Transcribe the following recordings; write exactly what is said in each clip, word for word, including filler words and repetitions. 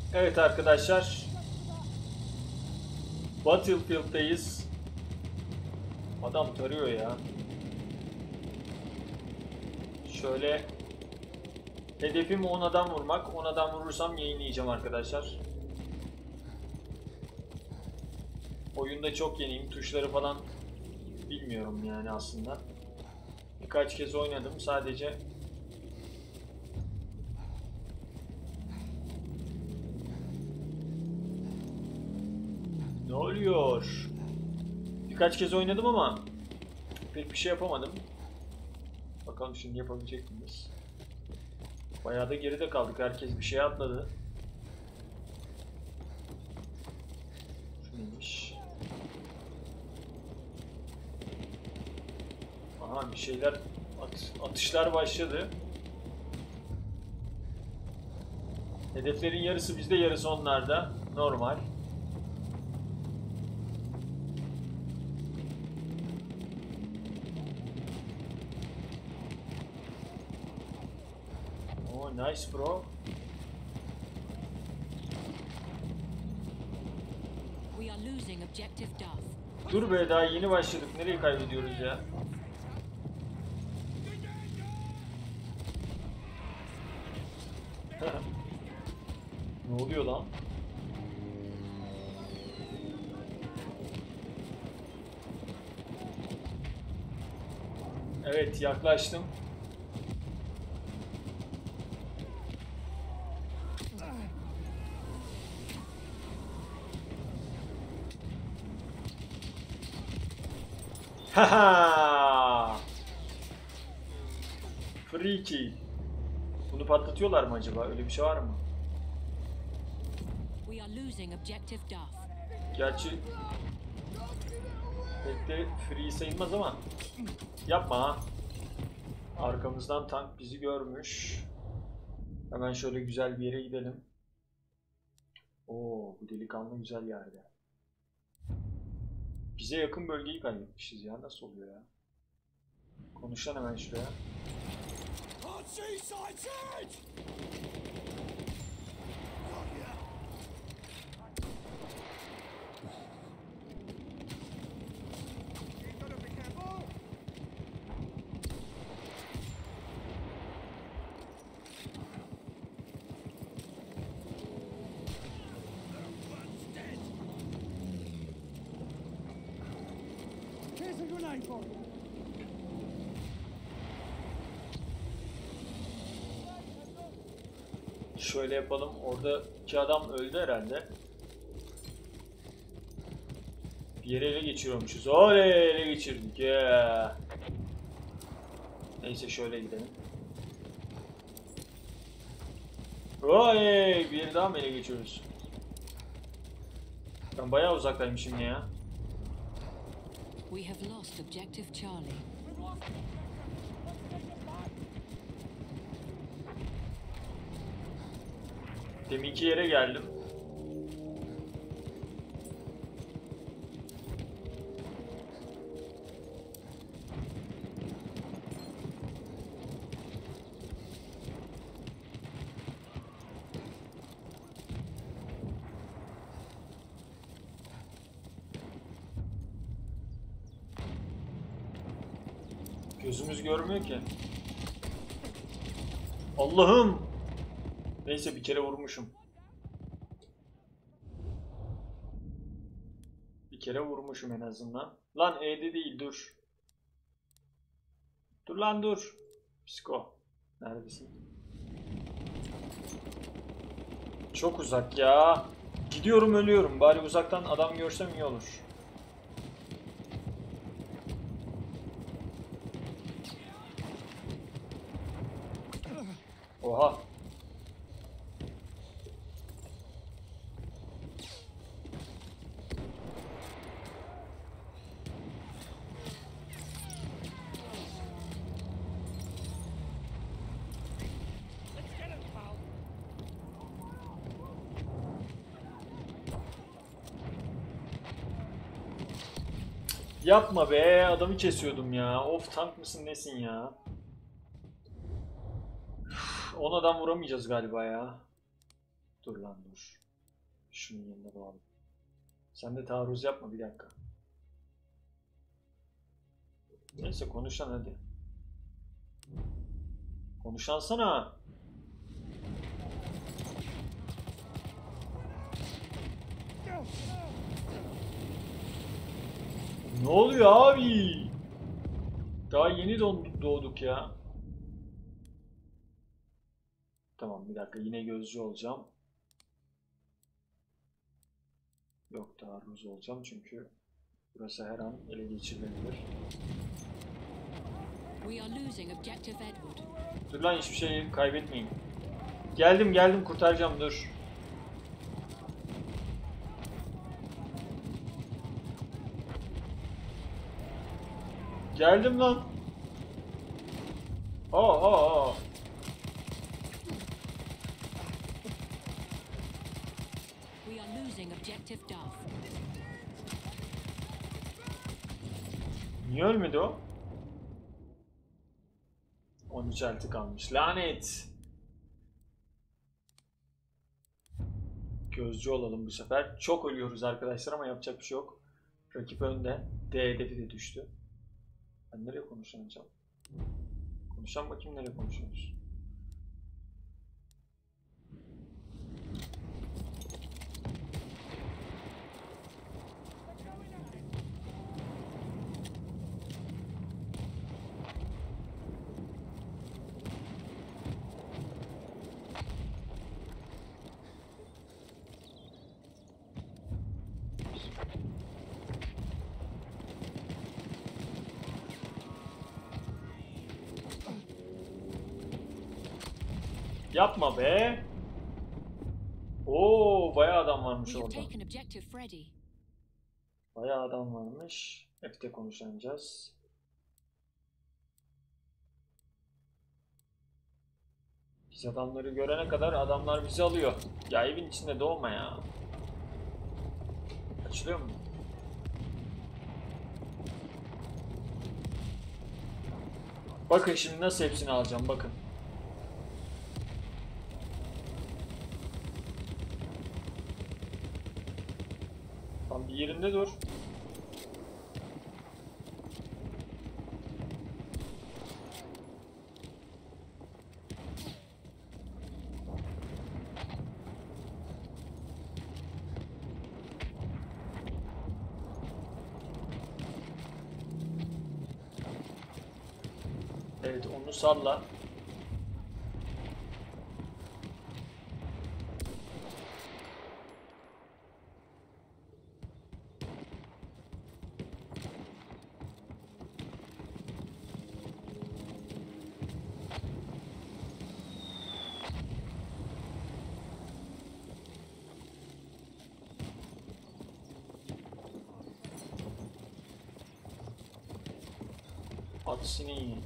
Evet arkadaşlar. Battlefield'dayız. Adam tarıyor ya. Şöyle hedefim on adam vurmak. on adam vurursam yayınlayacağım arkadaşlar. Oyunda çok yeniyim. Tuşları falan bilmiyorum yani aslında. Birkaç kez oynadım sadece. Ne oluyor? Birkaç kez oynadım ama pek bir şey yapamadım. Bakalım şimdi yapabilecek miyiz? Bayağı da geride kaldık. Herkes bir şey atladı. Şu neymiş? Aha bir şeyler at, atışlar başladı. Hedeflerin yarısı bizde, yarısı onlarda. Normal. Oh nice bro. We are losing objective Duff. Dur be, daha yeni başladık. Nereye kaybediyoruz ya? Ne oluyor lan? Evet, yaklaştım. Haha! Free kill. Bunu patlatıyorlar mı acaba? Öyle bir şey var mı? We are losing objective Duff. Gerçi pek de free sayılmaz ama yapma ha. Arkamızdan tank bizi görmüş. Hemen şöyle güzel bir yere gidelim. Oo, bu delikanlı güzel yerde. Bize yakın bölgeyi kaybetmişiz ya. Nasıl oluyor ya? Konuşan hemen şuraya. Şöyle yapalım. Oradaki adam öldü herhalde. Bir yere ele geçiriyormuşuz. Oley, ele geçirdik. Yeah. Neyse şöyle gidelim. Oley, bir yere daha mı ele geçiyoruz? Ben bayağı uzaktaymışım ya. We have lost objective Charlie. Deminki yere geldim. Gözümüz görmüyor ki. Allah'ım! Neyse bir kere vurmuşum. Bir kere vurmuşum en azından. Lan E'de değil, dur. Dur lan dur. Psiko. Neredesin? Çok uzak ya. Gidiyorum ölüyorum. Bari uzaktan adam görsem iyi olur. Oha. Yapma be, adamı kesiyordum ya. Of, tank mısın nesin ya? on adam vuramayacağız galiba ya. Dur lan dur. Şunun yanında doğalım. Sen de taarruz yapma bir dakika. Neyse konuşan hadi. Konuşansana. Ne oluyor abi? Daha yeni doğduk ya. Tamam bir dakika yine gözcü olacağım. Yok taarruz olacağım çünkü burası her an ele geçirilebilir. We are losing objective Edward. Dur lan hiçbir şey kaybetmeyin. Geldim geldim kurtaracağım dur. Geldim lan. Aa aa aa. We are losing objective Duff. Niye ölmedi o? on üç altı kalmış. Lanet. Gözcü olalım bu sefer. Çok ölüyoruz arkadaşlar ama yapacak bir şey yok. Rakip önde. D hedefi de düştü. Ben nereye konuşacağım? Konuşan bakayım nereye konuşuyoruz? Yapma be. Oo, bayağı adam varmış We have orada. taken objective Freddy. Bayağı adam varmış. F'te konuşacağız. Biz adamları görene kadar adamlar bizi alıyor. Ya evin içinde doğma ya. Açılıyor mu? Bakın şimdi nasıl hepsini alacağım bakın. Tam bir yerinde dur. Evet onu salla. Atsini.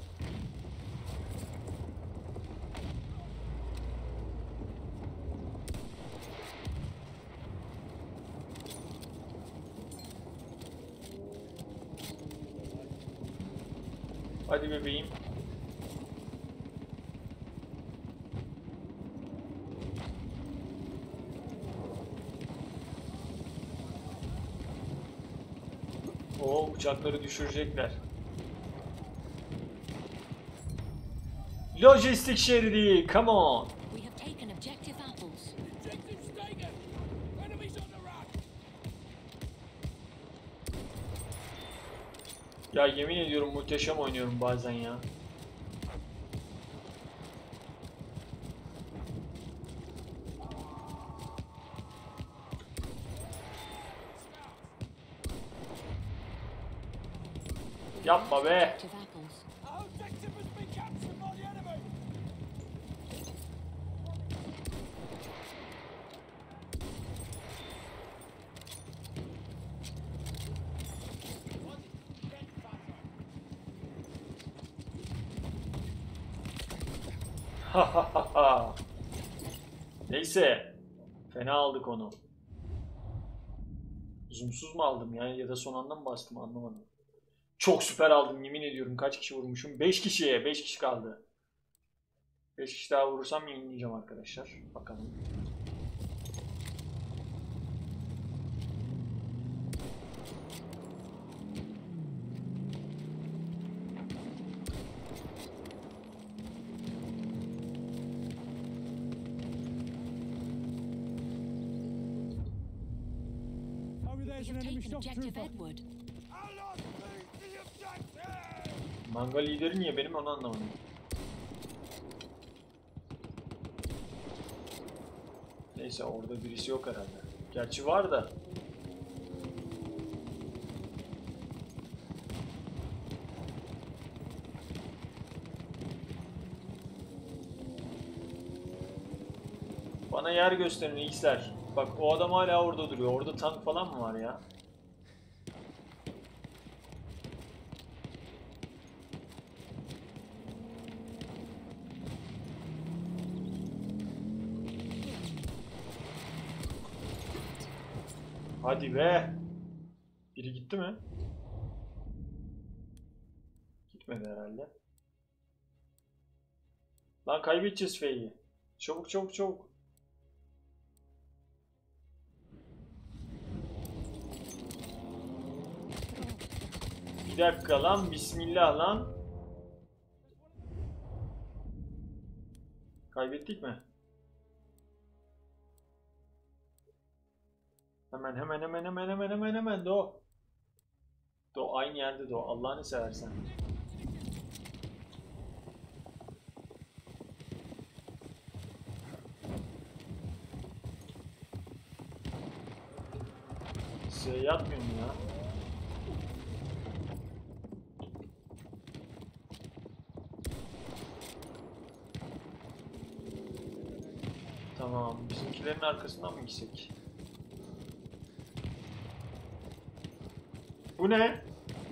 Hadi bebeğim. O uçakları düşürecekler. Lojistik şeridi, come on. We have taken objective apples. Objectives taken. Enemies on the run. Ya yemin ediyorum muhteşem oynuyorum bazen ya. Yapma be. Objective apples. Our objective has been captured by the enemy. Neyse. Fena aldık onu. Zoomsuz mu aldım yani ya da son anda mı bastım anlamadım. Çok süper aldım yemin ediyorum. Kaç kişi vurmuşum? beş kişiye. beş kişi kaldı. beş kişi daha vurursam yenileyeceğim arkadaşlar. Bakalım. There's We an have enemy taken shock objective trooper. Edward. Allah lose the objective! Manga lideri niye benim onu anlamadım. Neyse orada birisi yok herhalde. Gerçi var da. Bana yer gösterin X'ler. Bak o adam hala orada duruyor. Orada tank falan mı var ya? Hadi be. Biri gitti mi? Gitmedi herhalde. Lan kaybedeceğiz F'yi. Çabuk çabuk çabuk. Bir dakika lan. Bismillah lan. Kaybettik mi? Hemen hemen hemen hemen hemen hemen hemen Do. Do aynı yerde Do. Allah'ını seversen. Size yatmıyor mu ya? Tamam. Bizimkilerin arkasından mı gitsek? Bu ne?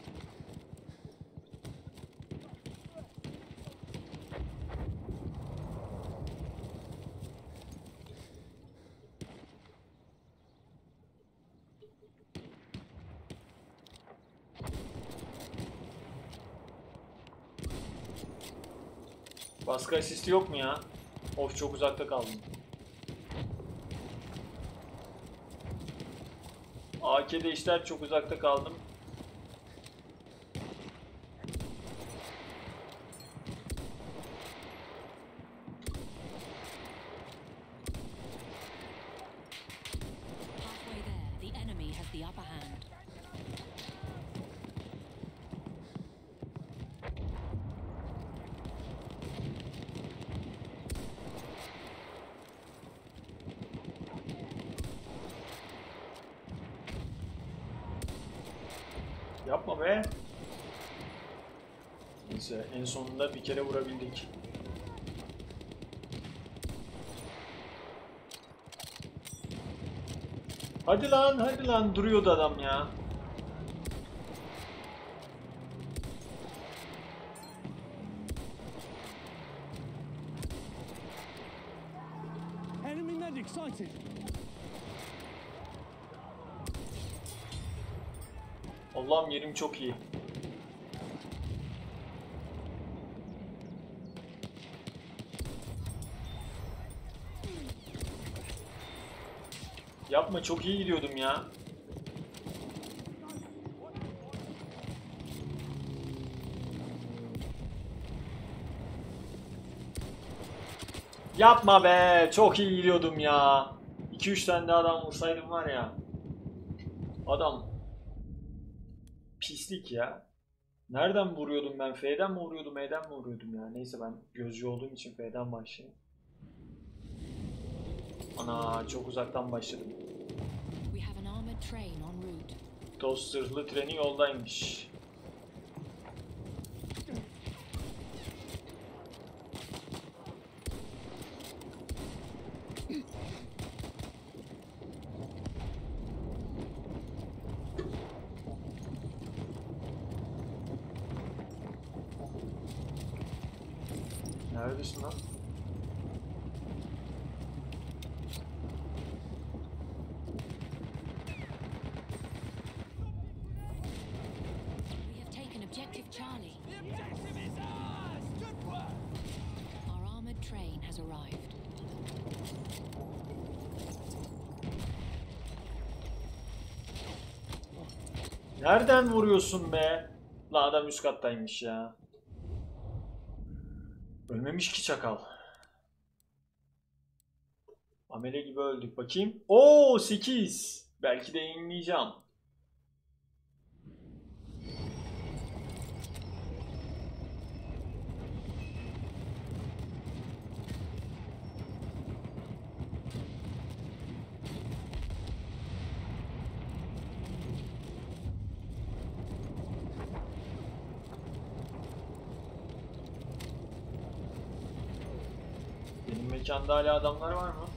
Baskı asisti yok mu ya? Of çok uzakta kaldım. A K'de işler çok uzakta kaldım. Halfway there, the enemy has the upper hand. Yapma be. Neyse en sonunda bir kere vurabildik. Hadi lan hadi lan duruyordu adam ya. Enemy medic sighted. Allah'ım yerim çok iyi. Yapma çok iyi gidiyordum ya. Yapma be çok iyi gidiyordum ya. iki üç tane de adam vursaydım var ya. Adam pislik ya. Nereden vuruyordum ben? F'den mi vuruyordum, E'den mi vuruyordum ya? Neyse ben gözcü olduğum için F'den başlayayım. Ana çok uzaktan başladım. We have an armored train en route. Toz zırhlı treni yoldaymış. Neredesin lan? We have taken objective Charlie. The objective is ours! Good work! Our armored train has arrived. Nereden vuruyorsun be? La adam üst kattaymış ya. Ölmemiş ki çakal. Amele gibi öldük. Bakayım. Oo sekiz. Belki de yayınlayacağım. Mekanda hala adamlar var mı?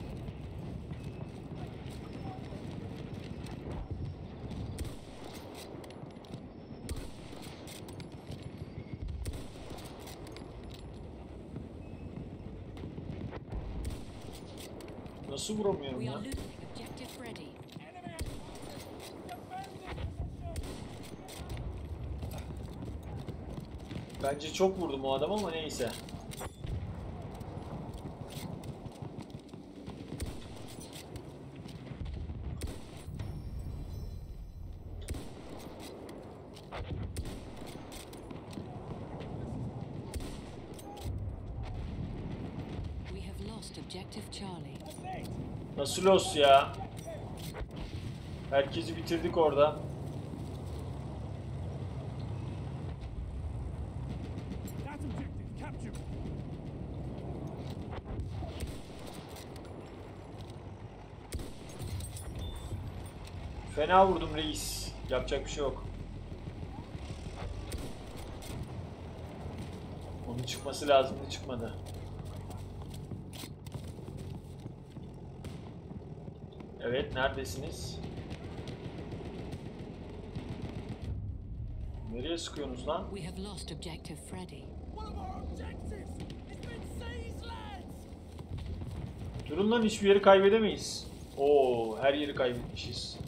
Nasıl vuramıyorum We ya? are losing objective Freddy. Enemy! Defending position! Bence çok vurdum o adam ama neyse. We have lost objective Charlie. Nasıl los ya? Herkesi bitirdik orada. That objective captured! Fena vurdum reis. Yapacak bir şey yok. Onun çıkması lazımdı, çıkmadı. Evet, neredesiniz? Nereye sıkıyorsunuz lan? We have lost objective Freddy. One of our objectives! It's been seized, lads! Durun lan, hiçbir yeri kaybedemeyiz. Oo, her yeri kaybetmişiz.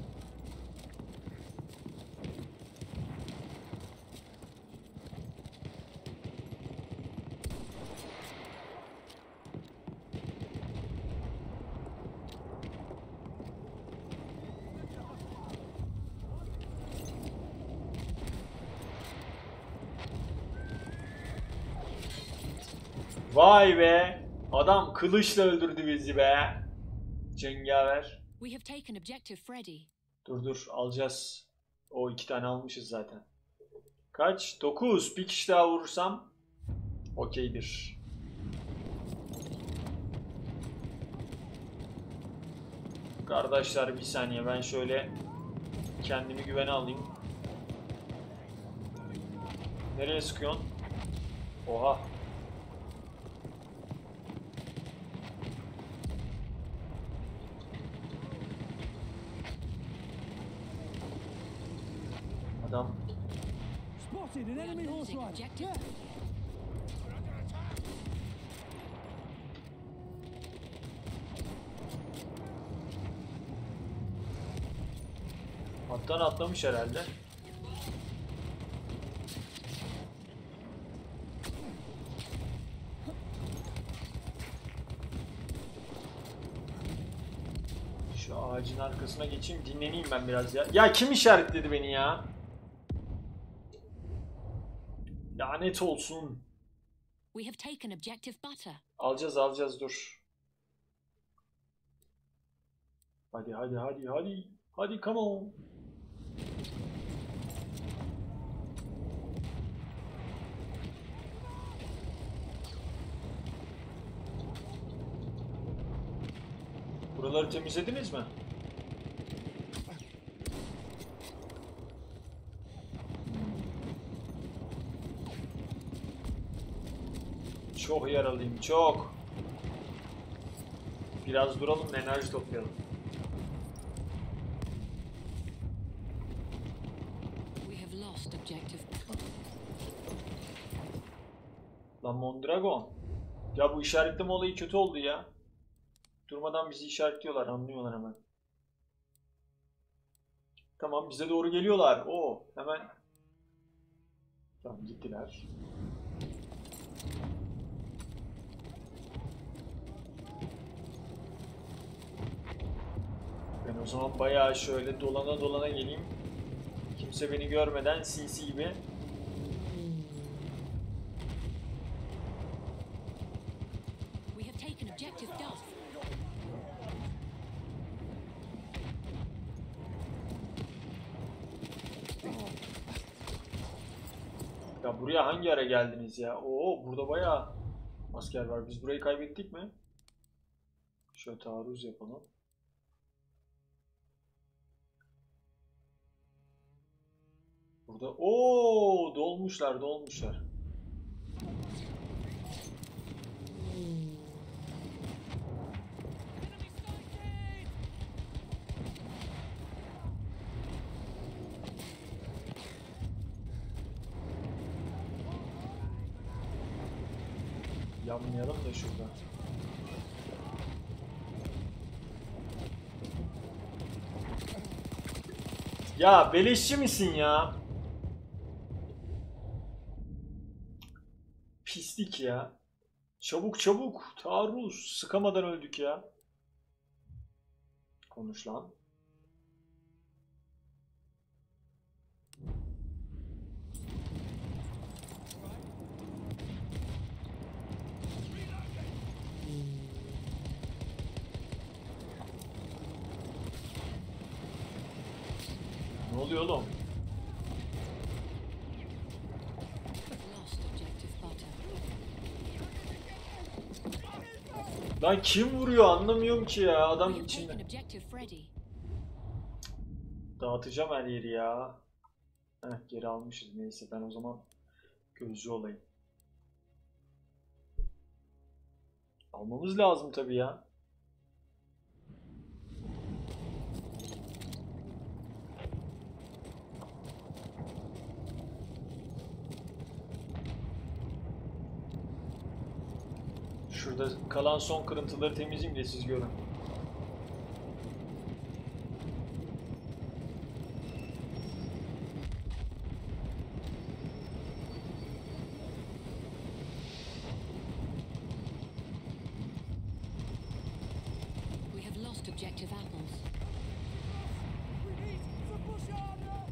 Vay be! Adam kılıçla öldürdü bizi be! Cengaver. We have taken objective Freddy. Dur dur, alacağız. O iki tane almışız zaten. Kaç? dokuz. Bir kişi daha vurursam okeydir. Kardeşler bir saniye, ben şöyle kendimi güvene alayım. Nereye sıkıyorsun? Oha. Adam Spotted an We are enemy horse losing rider! objective. Yeah. attan atlamış herhalde. Şu ağacın arkasına geçeyim, dinleneyim ben biraz ya. Ya kim işaretledi beni ya? Lanet olsun. We have taken objective Butter. Alacağız alacağız, dur. Hadi hadi hadi hadi. Hadi come on. Buraları temizlediniz mi? Çok yaralıyım, çok. Biraz duralım, enerji toplayalım. We have lost objective. Lan Mondragon. Ya bu işaretleme olayı kötü oldu ya. Durmadan bizi işaretliyorlar, anlıyorlar hemen. Tamam, bize doğru geliyorlar. Oo, hemen. Tamam, gittiler. Ben o zaman bayağı şöyle dolana dolana geleyim. Kimse beni görmeden sinsi gibi. We have taken objective Duff. Ya buraya hangi ara geldiniz ya? Oo, burada bayağı asker var. Biz burayı kaybettik mi? Şöyle taarruz yapalım. Burada ooo dolmuşlar dolmuşlar. Yanmayalım da şurada. Ya beleşçi misin ya? Pislik ya. Çabuk çabuk. Taarruz. Sıkamadan öldük ya. Konuş lan. Ne oluyor oğlum? Lost objective butter. Lan kim vuruyor anlamıyorum ki ya. We Adam have içinde. taken objective Freddy. Dağıtacağım her yeri ya. Heh, geri almışız. Neyse ben o zaman gözcü olayım. Almamız lazım tabii ya. Şurada kalan son kırıntıları temizleyeyim de siz görün. We have lost objective apples. We need to push harder.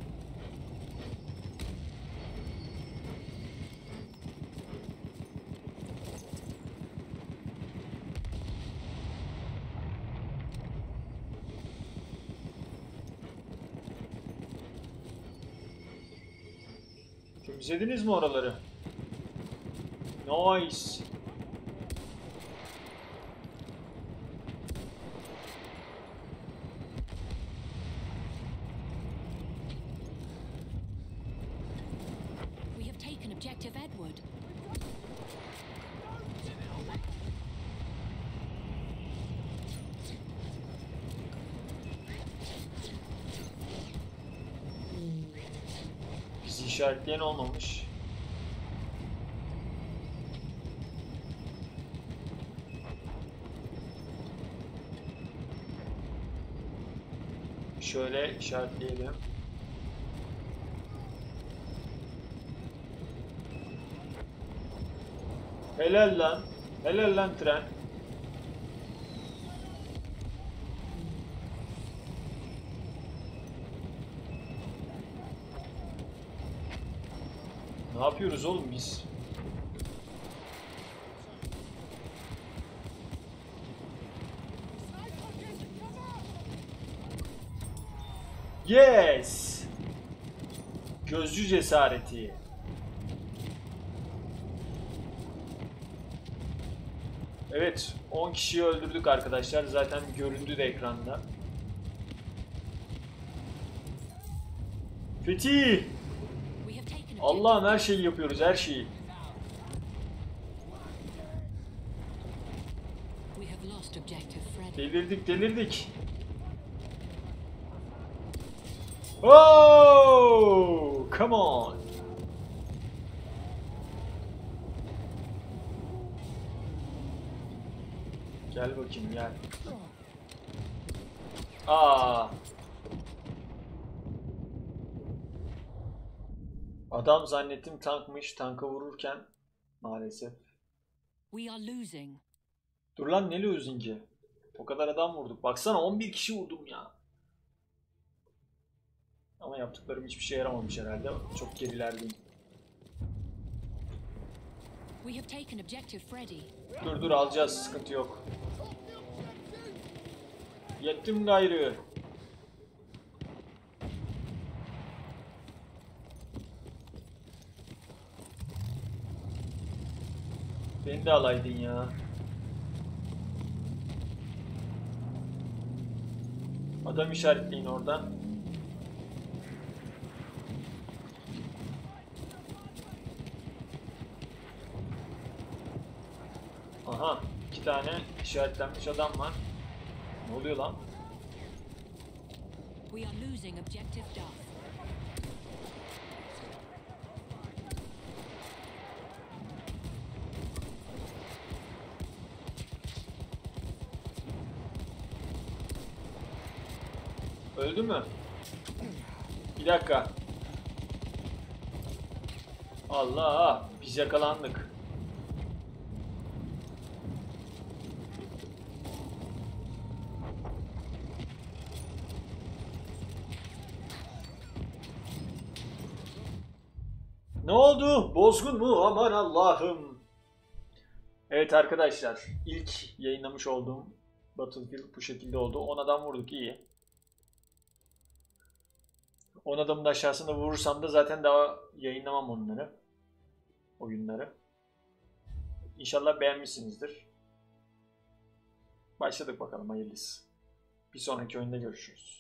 Temizlediniz mi oraları? Nice. We have taken objective Edward. Bizi işaretleyen olmamış. Şöyle işaretleyelim. Helal lan. Helal lan tren. Ne yapıyoruz oğlum biz? Yes! Gözcü cesareti. Evet, on kişiyi öldürdük arkadaşlar. Zaten göründü de ekranda. Fethi! We have taken objective Allah'ım her şeyi yapıyoruz, her şeyi. We have lost objective Freddy. Delirdik, delirdik. Oh, come on. Gel bakayım gel. Aa. Adam zannettim tankmış. Tanka vururken maalesef. We are losing. Dur lan ne losing'i? O kadar adam vurduk. Baksana on bir kişi vurdum ya. Ama yaptıklarım hiçbir şey yaramamış herhalde. Çok gerilerdeyim. We have taken objective Freddy. Dur dur alacağız. Sıkıntı yok. Yettim gayrı. Beni de alaydın ya. Adam işaretleyin oradan. Aha, iki tane işaretlenmiş adam var. Ne oluyor lan? We are losing objective Duff. Öldü mü? Bir dakika. Allah, biz yakalandık. Ne oldu? Bozgun mu? Aman Allah'ım. Evet arkadaşlar, ilk yayınlamış olduğum Battlefield bu şekilde oldu. on adam vurduk, iyi. on adamın aşağısında vurursam da zaten daha yayınlamam onları. Oyunları. İnşallah beğenmişsinizdir. Başladık bakalım, hayırlısı. Bir sonraki oyunda görüşürüz.